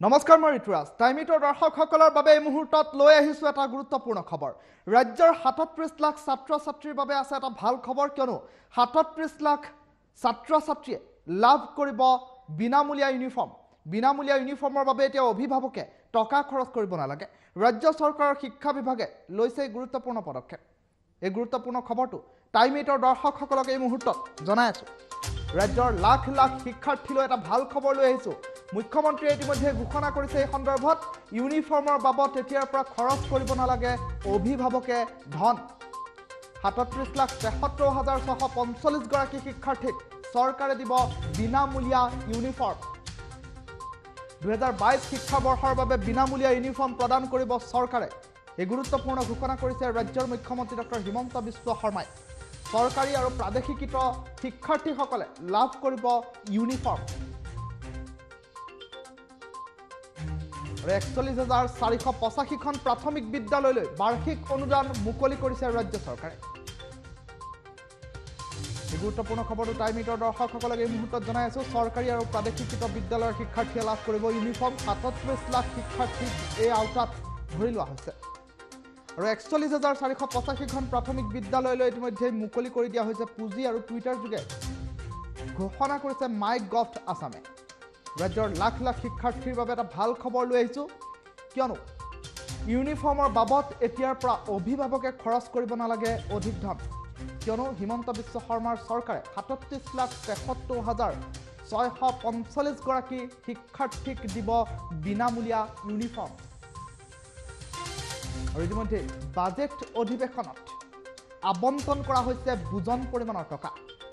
নমস্কাৰ মই ঋতুৰাজ টাইমিটৰ দৰ্শকসকলৰ বাবে এই মুহূৰ্তত লৈ আহিছো এটা গুৰুত্বপূৰ্ণ খবৰ ৰাজ্যৰ ৩৭ লাখ ছাত্ৰ ছাত্ৰীৰ বাবে আছে এটা ভাল খবৰ কিয়নো ৩৭ লাখ ছাত্ৰ ছাত্ৰীয়ে লাভ কৰিব বিনামূলীয়া ইউনিফৰ্মৰ বাবে এতিয়া অভিভাৱকে টকা খৰচ কৰিব নালাগে ৰাজ্য চৰকাৰৰ শিক্ষা বিভাগে লৈছে গুৰুত্বপূৰ্ণ পদক্ষেপ এই গুৰুত্বপূৰ্ণ খবৰটো টাইমিটৰ দৰ্শকসকলক এই মুহূৰ্তত জনাই আছো ৰাজ্যৰ লাখ লাখ শিক্ষাৰ্থীলৈ এটা ভাল খবৰ লৈ আহিছো মুখ্যমন্ত্ৰী ইতিমধ্যে ঘোষণা কৰিছে এই সন্দৰ্ভত ইউনিফৰ্মৰ বাবদ এতিয়াৰ পৰা খৰচ কৰিব নালাগে অভিভাৱকে ধন ৩৭,৭৩,৬৪৫ গৰাকী শিক্ষাৰ্থীক চৰকাৰে দিব বিনামূলীয়া ইউনিফৰ্ম ২০২২ শিক্ষাবৰ্ষৰ বাবে বিনামূলীয়া ইউনিফৰ্ম প্ৰদান কৰিব চৰকাৰে এই গুৰুত্বপূৰ্ণ ঘোষণা কৰিছে ৰাজ্যৰ মুখ্যমন্ত্ৰী ডক্টৰ হিমন্ত বিশ্ব শৰ্মাই চৰকাৰী আৰু প্ৰাদেশিকৃত শিক্ষাৰ্থীসকলে লাভ কৰিব ইউনিফৰ্ম ৪১,৪৮৫খন প্ৰাথমিক বিদ্যালয়লৈ বাৰ্ষিক অনুদান মুকলি কৰিছে ৰাজ্য চৰকাৰে এই গুৰুত্বপূৰ্ণ খবৰটো টাইমিটৰ দৰ্শকসকলক এই মুহূৰ্তত জনাই আছো চৰকাৰী আৰু প্ৰাদেশিকৃত বিদ্যালয়ৰ শিক্ষাৰ্থীয়ে লাভ কৰিব ইউনিফৰ্ম ৩৭ লাখ শিক্ষাৰ্থীক এই আওতাত ধৰি লোৱা হৈছে আৰু ৪১,৪৮৫খন প্ৰাথমিক বিদ্যালয়লৈ ইতিমধ্যে মুকলি কৰি দিয়া হৈছে পুঁজি আৰু টুইটাৰ যোগে ঘোষণা কৰিছে মাই গভ আসামে ৰাজ্যৰ লাখ লাখ শিক্ষাৰ্থীৰ বাবে এটা ভাল খবৰ লৈ আহিছো কিয়নো ইউনিফৰ্মৰ বাবদ এতিয়াৰ পৰা অভিভাৱকে খৰচ কৰিব নালাগে অধিক ধন কিয়নো হিমন্ত বিশ্ব শৰ্মাৰ চৰকাৰে ৩৭,৭৩,৬৪৫ গৰাকী শিক্ষাৰ্থীক দিব বিনামূলীয়া ইউনিফৰ্ম আৰু ইতিমধ্যে বাজেট অধিৱেশনত আবণ্টন কৰা হৈছে বুজন পৰিমাণৰ টকা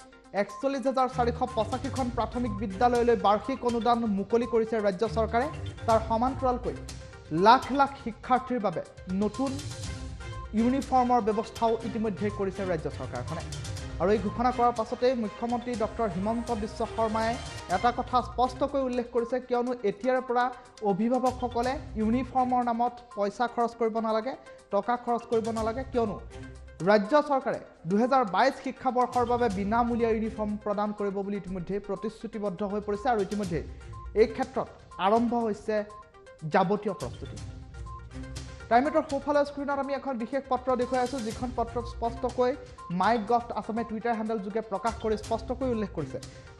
৪১,৪৮৫খন প্ৰাথমিক বিদ্যালয়লৈ বাৰ্ষিক অনুদান মুকলি কৰিছে ৰাজ্য চৰকাৰে তাৰ সমান্তৰালকৈ লাখ লাখ শিক্ষাৰ্থীৰ বাবে নতুন ইউনিফৰ্মৰ ব্যৱস্থাও ইতিমধ্যে কৰিছে ৰাজ্য চৰকাৰখনে আৰু এই ঘোষণা কৰাৰ পাছতেই মুখ্যমন্ত্ৰী ডক্টৰ হিমন্ত বিশ্ব শৰ্মাই এটা কথা স্পষ্টকৈ উল্লেখ কৰিছে কিয়নো এতিয়াৰ পৰা অভিভাৱকসকলে ইউনিফৰ্মৰ নামত পইচা খৰচ কৰিব নালাগে টকা খৰচ কৰিব নালাগে কিয়নো ৰাজ্য চৰকাৰে ২০২২ শিক্ষাবৰ্ষৰ বাবে বিনামূলীয়া ইউনিফৰ্ম প্ৰদান কৰিব বুলি ইতিমধ্যে প্ৰতিশ্ৰুতিবদ্ধ হৈ পৰিছে আৰু ইতিমধ্যে এই ক্ষেত্ৰত আৰম্ভ হৈছে যাৱতীয় প্ৰস্তুতি টাইমিটৰ সোঁফালে স্ক্ৰীণত আমি এখন বিশেষ পত্ৰ দেখুৱাই আছো যিখন পত্ৰত স্পষ্টকৈ মাই গভ আসামে টুইটাৰ হেণ্ডেল যোগে প্ৰকাশ কৰি স্পষ্টকৈ উল্লেখ কৰিছে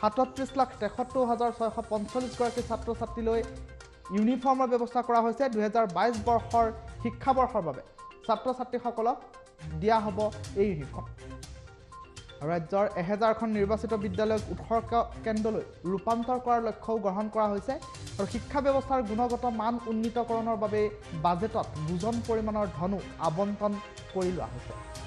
৩৭,৭৩,৬৪৫ গৰাকী ছাত্ৰ ছাত্ৰীলৈ ইউনিফৰ্মৰ ব্যৱস্থা কৰা হৈছে ২০২২ বৰ্ষৰ শিক্ষাবৰ্ষৰ বাবে ছাত্ৰ ছাত্ৰীসকলক দিয়া হ'ব এই ইউনিফৰ্ম ৰাজ্যৰ ১০০০খন নিৰ্বাচিত বিদ্যালয়ক ১৮ কেন্দ্ৰলৈ ৰূপান্তৰ কৰাৰ লক্ষ্যও গ্ৰহণ কৰা হৈছে আৰু শিক্ষা ব্যৱস্থাৰ গুণগত মান উন্নীতকৰণৰ বাবে বাজেটত বুজন পৰিমাণৰ ধনো আবণ্টন কৰি লোৱা হৈছে